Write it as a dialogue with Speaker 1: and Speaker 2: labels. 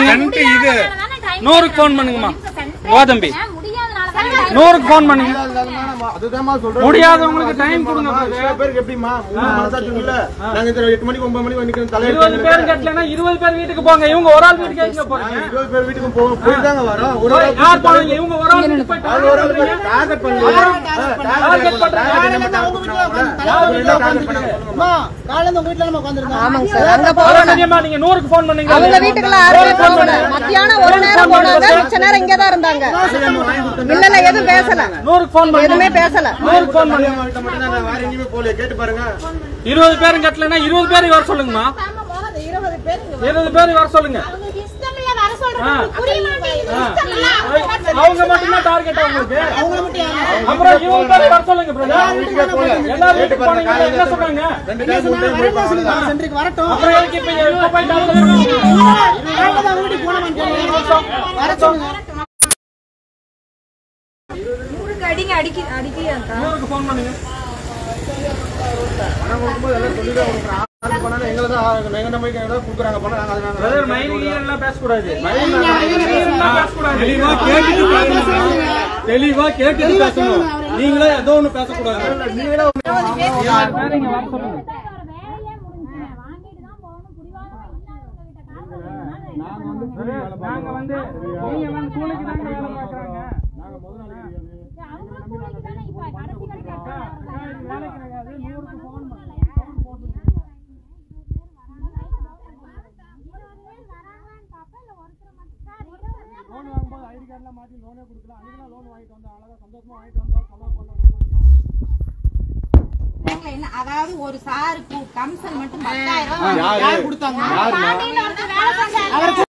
Speaker 1: இது 100க்கு ஃபோன் பண்ணுங்கம்மா. வா தம்பி 100க்கு ஃபோன் பண்ணுங்க. முடியாதவங்களுக்கு டைம் கொடுங்க.
Speaker 2: பேருக்கு எப்படிமா மனசாட்சி இல்ல? நாங்க 8 மணிக்கு 9 மணிக்கு நிக்கிறோம். தலை
Speaker 1: 20 பேர் கட்டலனா 20 பேர் வீட்டுக்கு போங்க. இவங்க ஒரு ஆள் வீட்டுக்கு எங்க போறீங்க?
Speaker 2: 20 பேர் வீட்டுக்கு போயிட்டாங்க வரோம். ஒரு ஆள்
Speaker 1: யார் போறீங்க? இவங்க ஒரு ஆள் வீட்டுக்கு போய்
Speaker 2: ஒரு ஆள் டார்கெட் பண்ணல. டார்கெட் பண்றாங்க. அவங்க வீட்ல அம்மா காலையில உங்க வீட்ல நம்ம உட்கார்ந்திருந்தோம்.
Speaker 3: ஆமாங்க சார். அங்க போறோம்.
Speaker 1: நீங்க 100க்கு ஃபோன் பண்ணீங்க.
Speaker 3: அவங்க வீட்டுக்குள்ள யாருமே போகல. மத்தியானம் ஒரு நேரம் போனாங்க. மிச்ச நேரம் இங்க தான் இருந்தாங்க. இல்ல இல்ல எதுவும் பேசல.
Speaker 1: 100க்கு ஃபோன் பண்ணி
Speaker 3: எதுமே பேசல.
Speaker 1: 100க்கு ஃபோன் பண்ணி
Speaker 2: மட்டும் தான் வேற எங்கேயுமே போல. கேட்டு பாருங்க.
Speaker 1: 20 பேரும் கட்டலனா 20 பேர் வர சொல்லுங்கம்மா. 20 பேர் வர சொல்லுங்க. அவங்க மட்டும் தான் டார்கெட் உங்களுக்கு. அப்புறம் 20 பேர் வர சொல்லுங்க பிரதர். எல்லாரும் வீட்டுக்கு போனீங்க. என்ன சொன்னாங்க? 2 டைம் 3 டைம் சென்ட்ருக்கு வரட்டும். அப்புறம் எதுக்கு இப்ப போய் டார்கெட் வீட்டுக்கு போனோம். வரட்டும்.
Speaker 3: அடிங்க அடிக்கியாங்க.
Speaker 1: 100க்கு ஃபோன் பண்ணுங்க.
Speaker 2: பணம் கொடுக்கும்போது எல்லாம் சொல்லிட்டு அவங்க ஆர்டர் பண்ணாலும் எங்களை தான் எங்க நம்பிக்கை ஏதாவது கொடுக்குறாங்க பணம். நாங்க அதனால
Speaker 1: பிரதர் மைனிங்லாம் பேசக்கூடாது. தெளிவா கேட்டுட்டு பேசணும். நீங்களே ஏதோ ஒண்ணு பேசக்கூடாது. நீங்க வர சொல்லுங்க. நாங்க வந்து நீங்க வந்து கூலிக்கு தான் வேலை பார்க்கறாங்க. நாங்க முதல்ல வேலைக்கு கிடையாது. 100க்கு ஃபோன் பண்ணுங்க. லோன் வாங்கும்போது ஐடி கார்டுலாம் மாத்தி லோனே கொடுக்கலாம். அன்னைக்கு லோன் வாங்கிட்டு வந்தோம். அழகா சந்தோஷமா வாங்கிட்டு வந்தோம்.
Speaker 3: அதாவது ஒரு சாருக்கு கமிஷன் மட்டும் 10,000
Speaker 2: யாரு கொடுத்தாங்க?